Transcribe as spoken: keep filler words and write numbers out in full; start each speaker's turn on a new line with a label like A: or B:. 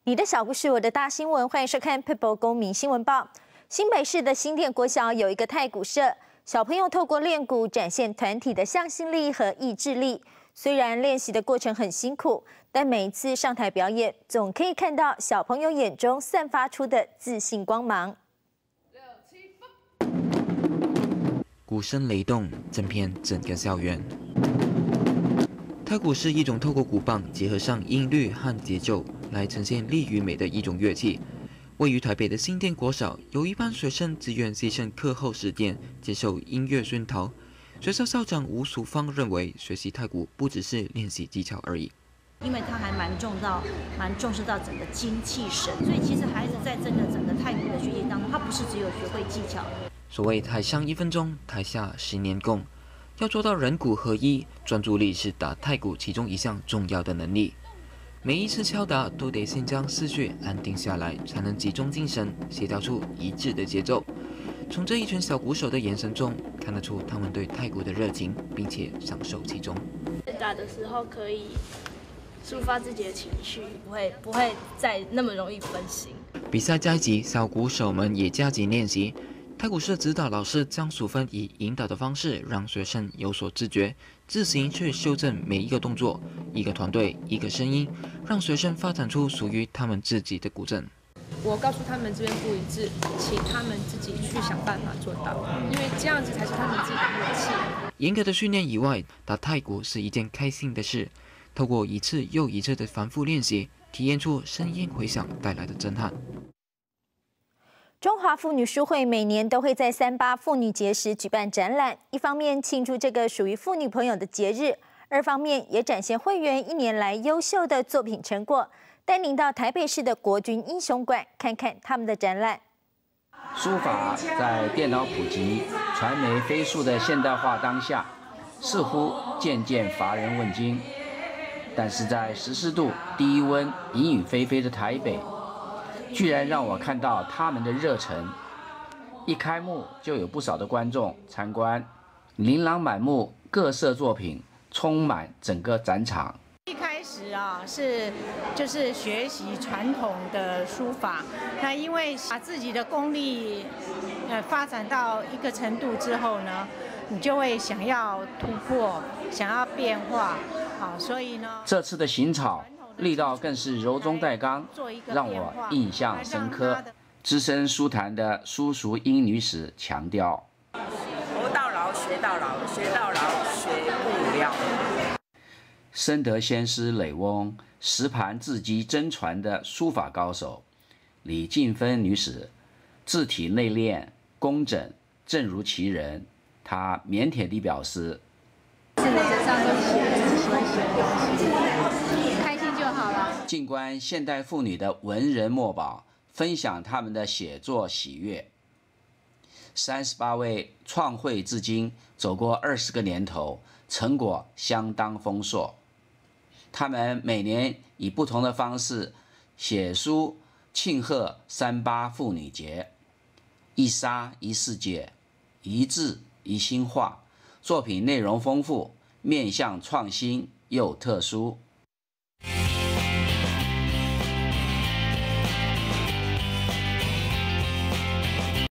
A: 你的小故事，我的大新闻，欢迎收看 People 公民新闻报。新北市的新店国小有一个太鼓社，小朋友透过练鼓展现团体的向心力和意志力。虽然练习的过程很辛苦，但每一次上台表演，总可以看到小朋友眼中散发出的自信光芒。
B: 鼓声雷动，震遍整个校园。太鼓是一种透过鼓棒结合上音律和节奏来呈现力与美的一种乐器。位于台北的新店国小，有一班学生自愿牺牲课后时间接受音乐熏陶。学校校长吴淑芳认为，学习太鼓不只是练习技巧而已，
C: 因为他还蛮重到、蛮重视到整个精气神，所以其实孩子在真的整个太鼓的学习当中，他不是只有学会技巧。
B: 所谓台上一分钟，台下十年功，要做到人鼓合一，专注力是打太鼓其中一项重要的能力。每一次敲打都得先将思绪安定下来，才能集中精神，协调出一致的节奏。从这一群小鼓手的眼神中，看得出他们对太鼓的热情，并且享受其中。
D: 打的时候可以抒发自己的情绪，不会不会再那么容易分心。
B: 比赛加急，小鼓手们也加紧练习。太鼓社指导老师江淑芬以引导的方式，让学生有所自觉，自行去修正每一个动作。一个团队，一个声音，让学生发展出属于他们自己的鼓阵。
E: 我告诉他们这边不一致，请他们自己去想办法做到，因为这样子才是他们自己的默契。
B: 严格的训练以外，打太鼓是一件开心的事。透过一次又一次的反复练习，体验出声音回响带来的震撼。
A: 中华妇女书会每年都会在三八妇女节时举办展览，一方面庆祝这个属于妇女朋友的节日，二方面也展现会员一年来优秀的作品成果。带您到台北市的国军英雄馆看看他们的展览。
F: 书法在电脑普及、传媒飞速的现代化当下，似乎渐渐乏人问津。但是在十四度低温、阴雨霏霏的台北，居然让我看到他们的热忱。一开幕就有不少的观众参观，琳琅满目，各色作品充满整个展场。
G: 一开始啊，是就是学习传统的书法，那因为把自己的功力呃发展到一个程度之后呢，你就会想要突破，想要变化，好，所以呢，
F: 这次的行草力道更是柔中带刚，让我印象深刻。资深书坛的苏淑英女士强调：
H: 活到老，学到老，学到老，学不了。
F: 深得先师雷翁实盘字迹真传的书法高手李静芬女士，字体内敛工整，正如其人。她腼腆地表示：
I: 现在身上都写，喜欢写东西，开心就好了。
F: 静观现代妇女的文人墨宝，分享他们的写作喜悦。三十八位创绘至今，走过二十个年头，成果相当丰硕。他们每年以不同的方式写书庆贺三八妇女节，一沙一世界，一字一新画，作品内容丰富，面向创新又特殊。